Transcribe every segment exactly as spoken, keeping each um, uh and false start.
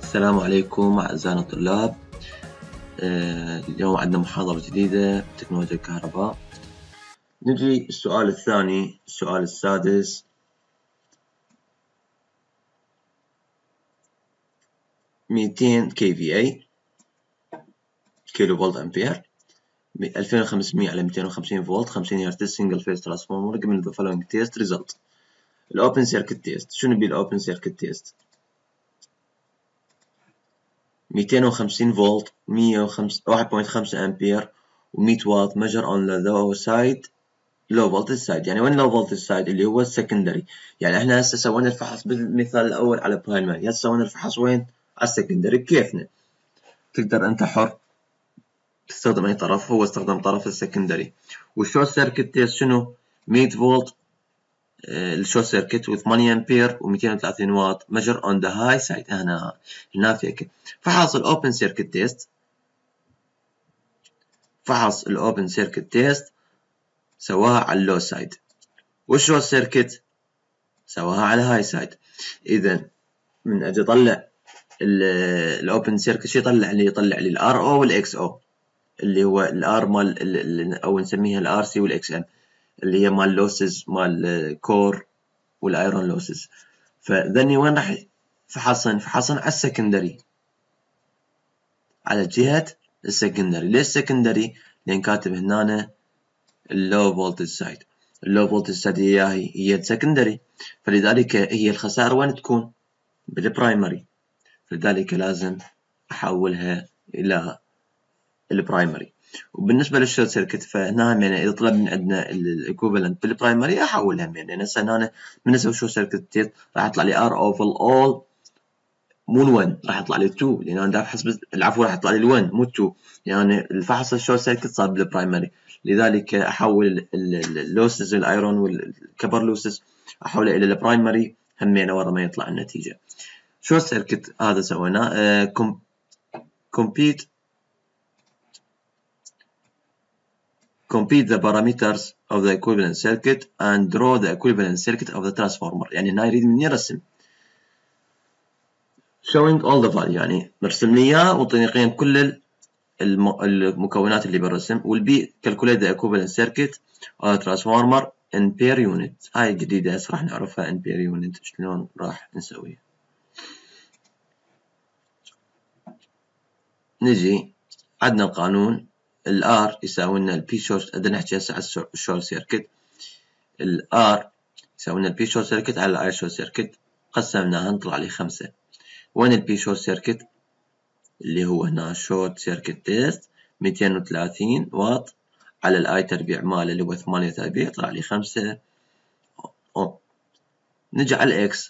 السلام عليكم أعزائنا الطلاب. آه، اليوم عندنا محاضرة جديدة بتكنولوجيا الكهرباء. نجي السؤال الثاني، السؤال السادس. مئتين كي في اي كيلو فولت أمبير، ألفين وخمسمئة على مئتين وخمسين فولت، خمسين هرتز، سنجل فيز ترانسفورمر. given the following test result. الأوبن سيركت تيست. شنو بي الأوبن سيركت تيست؟ مئتين وخمسين فولت، مئة وخمسة واحد فاصلة خمسة أمبير و100 واط measure on the low side low voltage side. يعني وين low voltage side؟ اللي هو السكندري. يعني احنا هسه سوينا الفحص بالمثال الأول على برايمري، هسه سوينا الفحص وين؟ على السكندري. بكيفنا، تقدر أنت حر تستخدم أي طرف. هو استخدم طرف السكندري. والشورت سيركت تيست شنو؟ مئة فولت الشورت سيركت وثمانية أمبير ومئتين وثلاثين واط measure on the high side. هنا هنا فيك فحص الأوبن سيركت تيست. فحص الأوبن سيركت تيست سواها على اللو سايد، والشورت سيركت سواها على هاي سايد. اذا من اجي اطلع الاوبن سيركت شو يطلع لي؟ يطلع لي الار او والاكس او، اللي هو الار مال او نسميها الار سي والاكس ام، اللي هي مال لوسز مال كور والايرون لوسز. فذني وين راح فحصن؟ فحصن على السكندري، على جهة السكندري. ليش سكندري؟ لان كاتب هنا اللو فولتج سايد. اللو فولتج سايد هي هي السكندري، فلذلك هي الخسائر وين تكون؟ بالبرايمري، فلذلك لازم احولها الى البرايمري. وبالنسبه للشورت سيركت فهنا يعني اذا طلب من عندنا الايكوفالنت بالبرايمري احولها. يعني هسه هنا بالنسبه للشورت سيركت راح يطلع لي ار اوف اول مو واحد، راح يطلع لي اثنين، لان انا افحص العفو راح يطلع لي واحد مو اثنين. يعني الفحص الشورت سيركت صار بالبرايمري، لذلك احول اللوسز الايرون والكبر لوسز احولها الى البرايمري همينه ورا ما يطلع النتيجه. شورت سيركت هذا سويناه. كوم compete compete the parameters of the equivalent circuit and draw the equivalent circuit of the transformer. يعني هنا يريد مني رسم showing all the value، يعني مرسم لي اياه وطيني قيم كل المكونات اللي بالرسم. والبي calculate the equivalent circuit of the transformer in per unit. هاي جديدة هسه راح نعرفها in per unit شلون راح نسويها. نجي عندنا القانون الار يساوي لنا البي شورت. بدنا نحكي هسه على الشورت سيركت. الار يساوي لنا البي شورت سيركت على الاي شورت سيركت، قسمناها نطلع لي خمسة. وين البي شورت سيركت؟ اللي هو هنا شورت سيركت تيست مئتين وثلاثين واط على الاي تربيع ماله اللي هو ثمانية تربيع، طلع لي خمسة اوم. نجي على الاكس،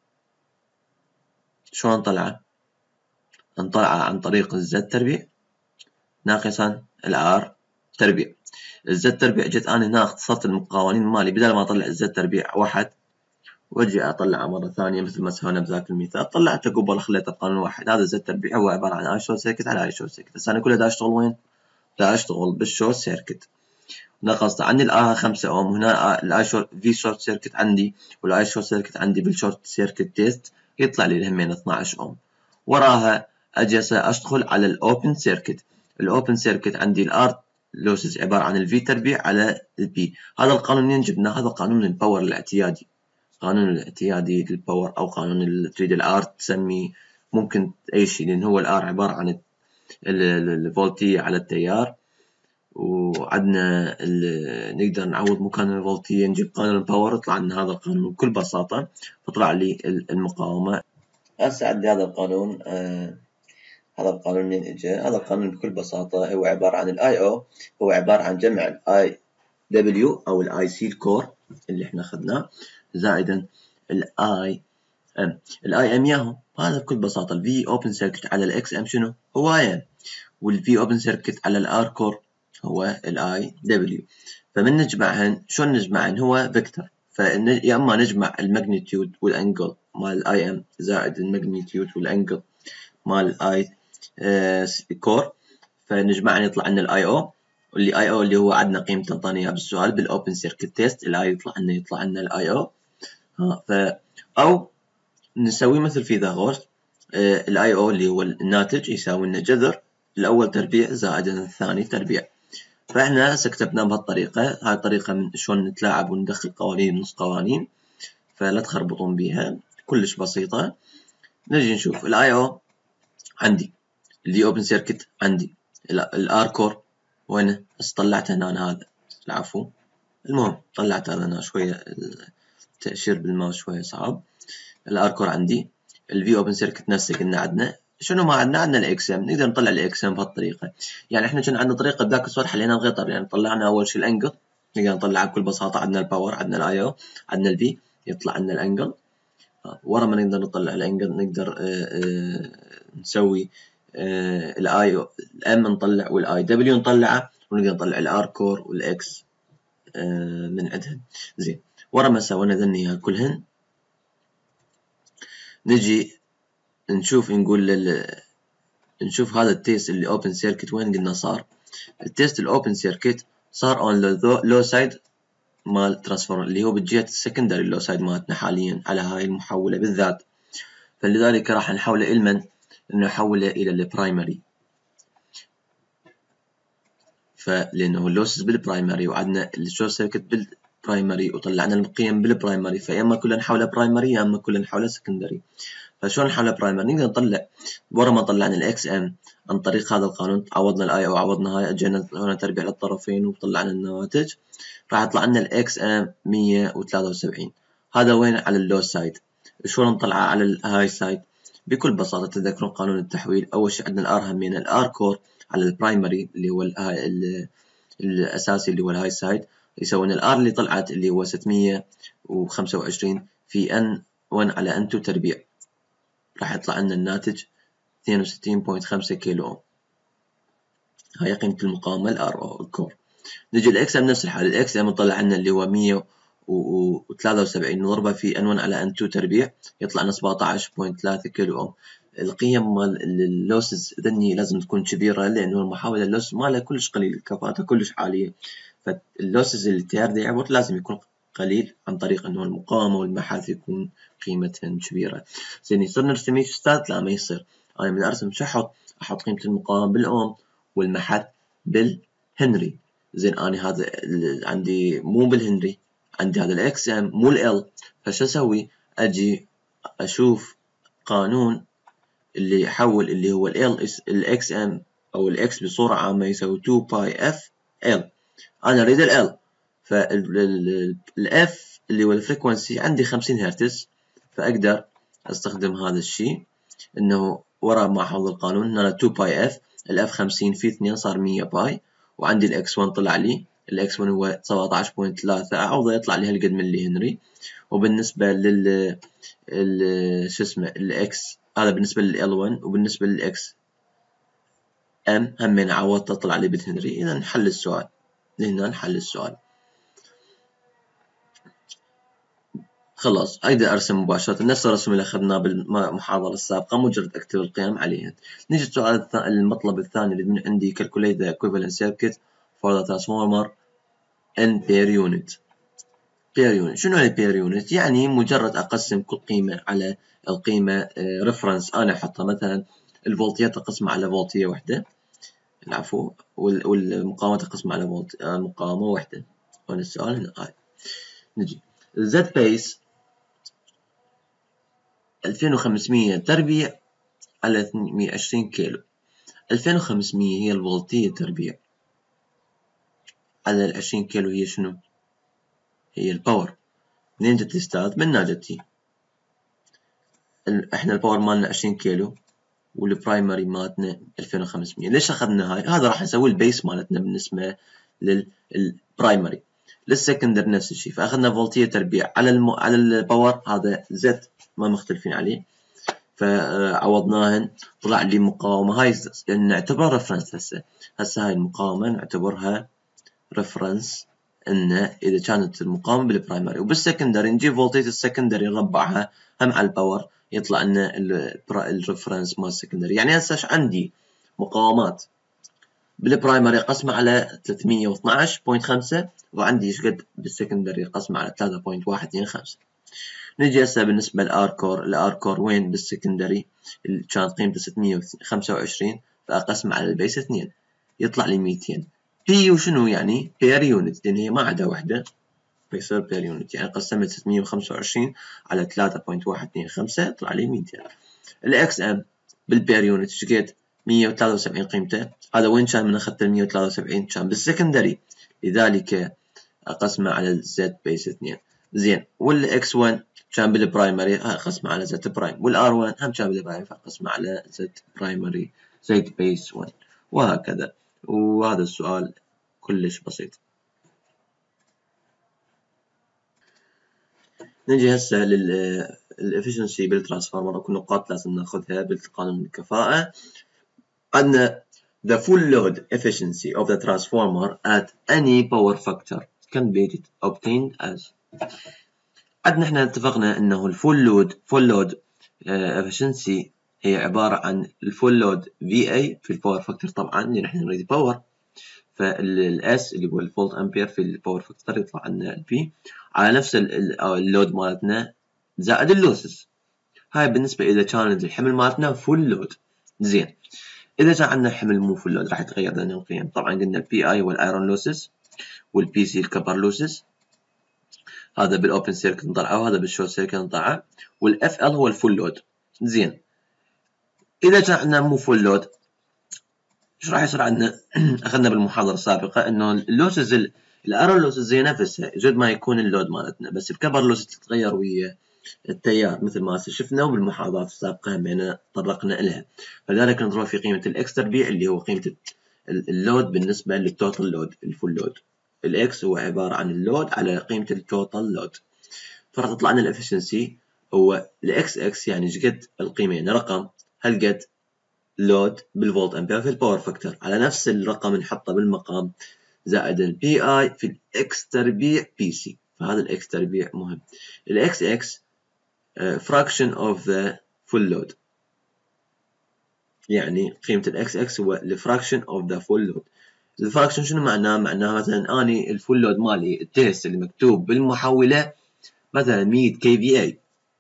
شلون نطلعه؟ نطلعه عن طريق الزد تربيع ناقصا الار تربيع. الزد تربيع جيت انا هنا اختصرت القوانين مالي، بدل ما اطلع الزد تربيع واحد واجي اطلعه مره ثانيه مثل ما سوينا بذاك المثال، طلعته قبل خليته بقانون واحد. هذا الزد تربيع هو عباره عن اي شورت سيركت على اي شورت سيركت. بس انا كله دا اشتغل وين؟ دا اشتغل بالشورت سيركت. نقصت عندي الار خمسة اوم، وهنا الاي شورت في شورت سيركت عندي والاي شورت سيركت عندي بالشورت سيركت تيست يطلع لي الهمين اثناعش اوم. وراها اجي اشتغل على الاوبن سيركت. الاوبن سيركت عندي الار لوسز عباره عن الفي تربيع على البي. هذا القانون منين جبناه؟ هذا قانون الباور الاعتيادي، قانون الاعتيادي للباور، او قانون اللي تريد الار تسميه ممكن اي شيء، لان هو الار عباره عن الفولتيه على التيار. وعندنا نقدر نعوض مكان الفولتيه نجيب قانون الباور، يطلع لنا هذا القانون بكل بساطه، فطلع لي المقاومه. هسه عندي هذا القانون. آه هذا القانون منين اجى؟ هذا القانون بكل بساطه هو عباره عن الاي او، هو عباره عن جمع الاي دبليو او الاي سي الكور اللي احنا اخذناه زائدا الاي ام. الاي ام ياهو هذا بكل بساطه الفي اوبن سيركت على الاكس ام شنو؟ هو اي ام، والفي اوبن سيركت على الار كور هو الاي دبليو. فمن نجمعهن شلون نجمعهن؟ هو فيكتور، فيا اما نجمع الماجنتيود والانجل مال الاي ام زائد الماجنتيود والانجل مال الاي كور، فنجمعهن يطلع لنا الاي او، واللي اي او اللي هو عندنا قيمته انطاني اياه بالسؤال بالاوبن سيركت تيست. الاي يطلع لنا يطلع لنا الاي او. ها ف او نسوي مثل فيثاغورس. الاي او اللي هو الناتج يساوي لنا جذر الاول تربيع زائد الثاني تربيع. فاحنا هسه كتبناه بهالطريقه. هاي الطريقه من شلون نتلاعب وندخل قوانين نص قوانين، فلا تخربطون بيها، كلش بسيطه. نجي نشوف الاي او عندي، الدي اوبن سيركت عندي، الار كور وينه؟ بس طلعته هنا أنا هذا العفو. المهم طلعت هذا هنا، شويه التأشير بالماوس شويه صعب. الار كور عندي، الفي اوبن سيركت نفسه قلنا عندنا. شنو ما عندنا؟ عندنا الاكس ام. نقدر نطلع الاكس ام بهالطريقه. يعني احنا كان عندنا طريقه بذاك الصور حلينا بغير، يعني طلعنا اول شيء الانجل، نقدر نطلعها بكل بساطه. عندنا الباور، عندنا الاي او، عندنا الفي، يطلع عندنا الانجل. ورا ما نقدر نطلع الانجل نقدر اه اه نسوي اه الاي الام نطلع، والاي دبليو نطلعه، ونقدر نطلع الار كور والاكس اه من عندهن. زين، ورا ما سوينا ذني كلهن، نجي نشوف نقول لل... نشوف هذا التيست اللي اوبن سيركت وين قلنا صار. التيست الاوبن سيركت صار اون لو سايد مال ترانسفورمر، اللي هو بجهه السكندري لو سايد مالتنا حاليا على هاي المحوله بالذات. فلذلك راح نحوله الى من؟ نحوله الى البرايمري. فلانه اللوسز بالبرايمري وعندنا الشورت سيركت بالبرايمري وطلعنا القيم بالبرايمري، فيا اما كلنا نحوله برايمري يا اما كلنا نحوله سكندري. فشلون نحولها برايمري؟ نقدر نطلع ورا ما طلعنا الاكس ام عن طريق هذا القانون، عوضنا الاي او وعوضنا هاي، اجينا هنا تربيع للطرفين وطلعنا النواتج. راح يطلع لنا الاكس ام مية وثلاثة وسبعين. هذا وين؟ على اللو سايد. شلون نطلعه على الهاي سايد؟ بكل بساطه تذكرون قانون التحويل. اول شيء عندنا الار همينا الار كور على البرايمري اللي هو الاساسي اللي هو الهاي سايد، يسوي لنا الار اللي طلعت اللي هو ستمية وخمسة وعشرين في ان واحد على ان اثنين تربيع. راح يطلع لنا الناتج اثنين وستين فاصلة خمسة كيلو اوم. هاي قيمة المقاومة الار او الكور. نجي الاكس ام نفس الحال، الاكس ام نطلع لنا اللي هو مية وثلاثة وسبعين نضربه في ان واحد على ان اثنين تربيع، يطلع لنا سبعطعش فاصلة ثلاثة كيلو اوم. القيم مال اللوسز ذني لازم تكون كبيرة، لانه المحاولة اللوس ماله كلش قليل، كفاءته كلش عالية. فاللوسز اللي التيار دا يعبط لازم يكون قليل، عن طريق انه المقاومة والمحاذ يكون قيمتهن كبيرة. زين، يصير نرسم هيك استاذ؟ لا ما يصير. انا من ارسم شو احط؟ احط قيمة المقاومة بالاوم والمحذ بالهنري. زين، انا هذا عندي مو بالهنري، عندي هذا الاكس ام مو ال. فشو اسوي؟ اجي اشوف قانون اللي يحول اللي هو ال الاكس ام او الاكس بصورة عامة يساوي اثنين باي اف ال. انا اريد ال، فالاف اللي هو الفريكونسي عندي خمسين هرتز، فاقدر استخدم هذا الشيء انه ورا ما احفظ القانون هنا اثنين باي اف، الاف خمسين في اثنين صار مية باي، وعندي الاكس واحد طلع لي الاكس واحد هو سبعطعش فاصلة ثلاثة، اعوضه يطلع لي هالقد ملي هنري. وبالنسبه لل شو اسمه الاكس هذا بالنسبه لل واحد، وبالنسبه للاكس ام همين عوضت تطلع لي بالهنري. اذا نحل السؤال هنا، نحل السؤال خلاص. اقدر ارسم مباشره نفس الرسم اللي اخذناه بالمحاضره السابقه، مجرد اكتب القيم عليها. نيجي السؤال المطلب الثاني اللي من عندي calculate the equivalent circuit for the transformer in per unit. per unit شنو يعني per unit؟ يعني مجرد اقسم كل قيمه على القيمه ريفرنس انا احطها. مثلا الفولتيات اقسمها على فولتيه واحده، العفو، والمقاومات اقسمها على فولت مقاومه واحده. هون السؤال هنا هاي. نجي Z base ألفين وخمسمية تربيع على مية وعشرين كيلو. ألفين وخمسمية هي الفولتية تربيع على العشرين كيلو هي شنو؟ هي الباور. منين جت الستات؟ من جتي؟ احنا الباور مالنا عشرين كيلو والبرايمري مالتنا ألفين وخمسمية. ليش اخذنا هاي؟ هذا راح نسوي البيس مالتنا بالنسبة للبرايمري. للسكندر نفس الشيء، فاخذنا فولتية تربيع على الم... على الباور، هذا زد ما مختلفين عليه، فعوضناهن طلع لي مقاومة. هاي نعتبرها ريفرنس. هسه هسه هاي المقاومة نعتبرها ريفرنس، انه اذا كانت المقاومة بالبرايمري. وبالسكندري نجيب فولتية السكندري نربعها هم على الباور، يطلع لنا الريفرنس مال السكندري. يعني هسه عندي مقاومات بالبرايمري قسمة على ثلاثمية واثناعش فاصلة خمسة، وعندي ايش قد بالسكندري قسمة على ثلاثة فاصلة واحد اثنين خمسة. نجي هسه بالنسبة للآر كور، الآر كور وين بالسكندري كان قيمته ستمية وخمسة وعشرين، فأقسم على البيس اثنين يطلع لي ميتين. بي وشنو يعني؟ بير يونت، لأن هي ما عدا وحدة فيصير بير يونت، يعني قسمت ستمية وخمسة وعشرين على ثلاثة فاصلة واحد اثنين خمسة يطلع لي ميتين. الإكس إم بالبير يونت شقد؟ مية وثلاثة وسبعين قيمته، هذا وين كان من أخذت ال مية وثلاثة وسبعين؟ كان بالسكندري، لذلك أقسمه على الزد بيس اثنين. زين، والإكس واحد كان بالبرايمري أقسمه على زد برايم، والآر واحد هم كان بالبرايمري فأقسمه على زد برايمري زد بيس واحد، وهكذا. وهذا السؤال كلش بسيط. نجي هسه للإفشنسي بالترانسفورمر، أكو نقاط لازم ناخذها بالقانون الكفاءة. عندنا the full load efficiency of the transformer at any power factor can be obtained as. عندنا احنا اتفقنا انه الفول لود فول لود efficiency هي عبارة عن الفول لود في اي في الباور فاكتور، طبعا لان احنا نريد باور، فالاس اللي هو الفولت امبير في الباور فاكتور يطلع عندنا البي على نفس اللود مالتنا زائد اللوسز. هاي بالنسبة اذا كان الحمل مالتنا فول لود. زين، اذا كان عندنا حمل مو فول لود راح يتغير لنا القيم. طبعا قلنا البي اي والايرون لوسز، والبي سي الكبر لوسز، هذا بالاوبن سيركت نطلعه وهذا بالشورت سيركت نطلعه، والاف ال هو الفول لود. زين، اذا كان عندنا مو فول لود ايش راح يصير عندنا؟ اخذنا بالمحاضره السابقه انه اللوسز الايرون لوسز هي نفسها جد ما يكون اللود مالتنا، بس الكبر لوسز تتغير ويا التيار مثل ما شفنا، وبالمحاضرات السابقه همينه طرقنا لها. فلذلك نضرب في قيمه الاكس تربيع اللي هو قيمه اللود بالنسبه للتوتال لود الفول لود. الاكس هو عباره عن اللود على قيمه التوتال لود، فراح تطلع لنا الافشنسي هو الاكس اكس يعني قد القيمه، يعني رقم هل قد لود بالفولت امبير في الباور فاكتور على نفس الرقم نحطه بالمقام زائد البي اي في الاكس تربيع بي سي. فهذا الاكس تربيع مهم. الاكس اكس fraction of the full load، يعني قيمة الاكس اكس هو الفراكشن of the full load. الفراكشن شنو معناه؟ معناه مثلا اني الفول لود مالي التيست اللي مكتوب بالمحولة مثلا مية كي في اي،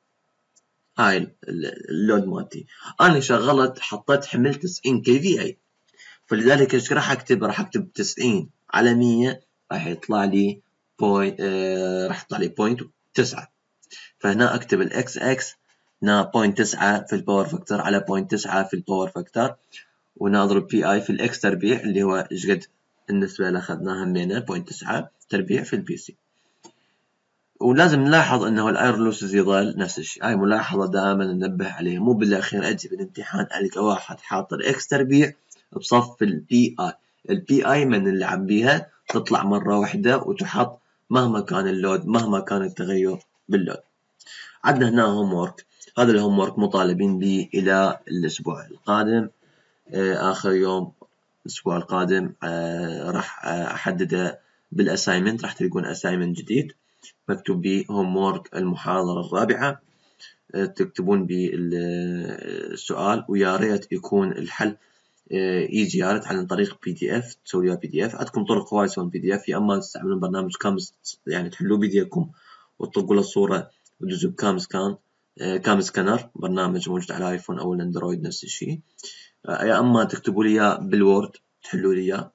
هاي اللود مالتي، انا شغلت حطيت حمل تسعين كي في اي، فلذلك ايش راح اكتب؟ راح اكتب تسعين على مية راح يطلع لي بوينت آه راح يطلع لي بوينت تسعة. فهنا اكتب الاكس اكس هنا بوينت تسعة في الباور فاكتور على بوينت تسعة في الباور فاكتور، ونضرب بي اي في الاكس تربيع اللي هو ايش قد النسبة اللي اخذناها همينة بوينت تسعة تربيع في البي سي. ولازم نلاحظ انه الايرون لوسز يظل نفس الشيء، هاي ملاحظة دائما ننبه عليها، مو بالاخير اجي بالامتحان القى واحد حاط الاكس تربيع بصف البي اي، البي اي من نلعب بيها تطلع مرة واحدة وتحط مهما كان اللود مهما كان التغير باللود. عندنا هنا هوم وورك، هذا الهوم وورك مطالبين به الى الاسبوع القادم، اخر يوم الاسبوع القادم راح احدده بالاسايمنت، راح تلقون اسايمنت جديد مكتوب به هوم وورك المحاضرة الرابعة، تكتبون به السؤال ويا ريت يكون الحل يجي يا ريت عن طريق بي دي اف، تسوي لها بي دي اف. عندكم طرق هواي تسوون بي دي اف، يا اما تستعملون برنامج كامس يعني تحلوه بيديكم وتطقوا له الصورة وتدزوا بكام سكان كام سكانر، برنامج موجود على الايفون او الاندرويد نفس الشيء، يا اما تكتبوا لي اياه بالوورد تحلوا لي اياه.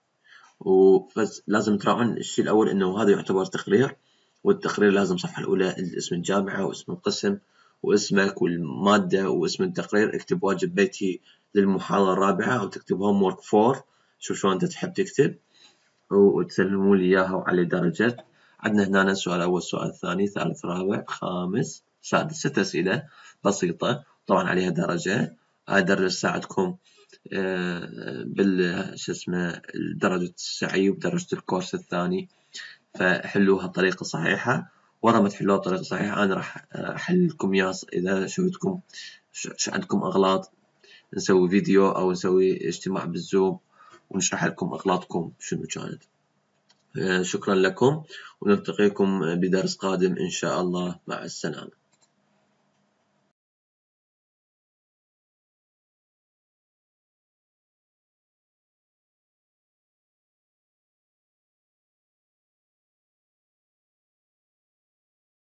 وبس لازم تراعون الشيء الاول انه هذا يعتبر تقرير، والتقرير لازم الصفحة الاولى اسم الجامعة واسم القسم واسمك والمادة واسم التقرير، اكتب واجب بيتي للمحاضرة الرابعة او تكتب هوم وورك فور، شوف شلون انت تحب تكتب وتسلموا لي اياها وعلى درجات. عندنا هنا السؤال الاول، السؤال الثاني، ثالث، رابع، خامس، سادس، ست اسئلة بسيطة طبعا عليها درجة. هاي درجة تساعدكم بال شو اسمه درجة السعي ودرجة الكورس الثاني، فحلوها بطريقة صحيحة. ورا ما تحلوها بطريقة صحيحة أنا راح أحل لكم إياه إذا شفتكم عندكم أغلاط، نسوي فيديو أو نسوي اجتماع بالزوم ونشرح لكم أغلاطكم شنو كانت. شكرا لكم ونلتقيكم بدرس قادم إن شاء الله، مع السلامة.